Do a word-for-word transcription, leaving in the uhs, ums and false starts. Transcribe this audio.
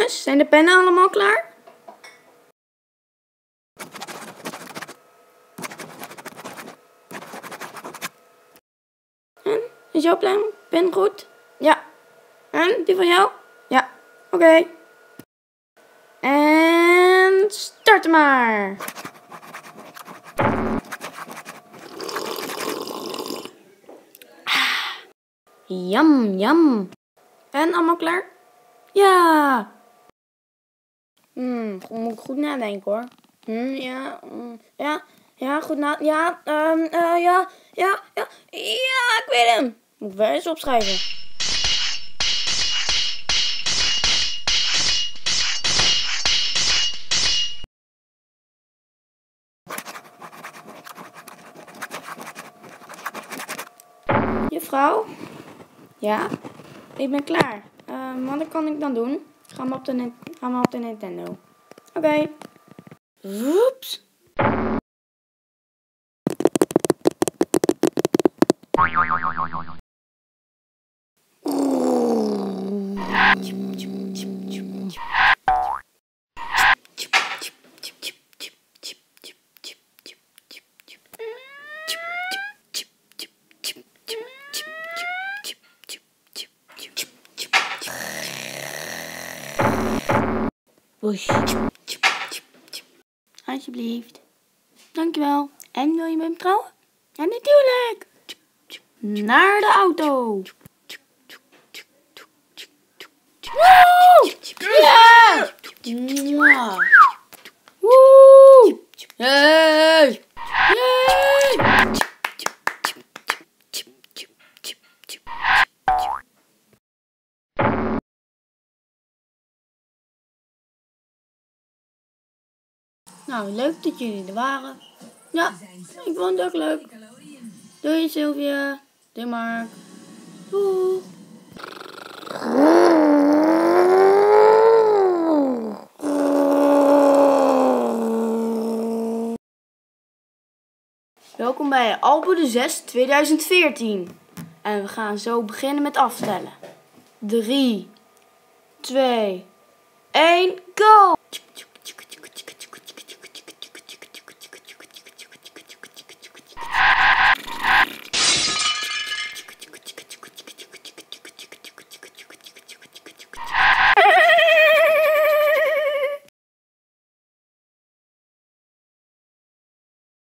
Jongens, zijn de pennen allemaal klaar? En, is jouw pen, pen goed? Ja. En, die van jou? Ja. Oké. Okay. En start maar. Ah, yum, yum. En, allemaal klaar? Ja. Hmm, moet ik goed nadenken hoor. Hmm, ja, mm, ja, ja, goed na, ja, um, uh, ja, ja, ja, ja, ik weet hem. Moet ik wel eens opschrijven. Juffrouw? Ja, ik ben klaar. Uh, wat kan ik dan doen? Ga maar op de, ga maar op de Nintendo. Oké. Okay. Oeps. Alsjeblieft. Dankjewel. En wil je met me trouwen? Ja, natuurlijk. Naar de auto. Woe! Ja! Ja! Woe! Hey! Hey! Nou, leuk dat jullie er waren. Ja, ik vond het ook leuk. Doei Sylvia. Doei Mark. Doei. Welkom bij Albo de zes tweeduizend veertien. En we gaan zo beginnen met aftellen. drie, twee, één, go!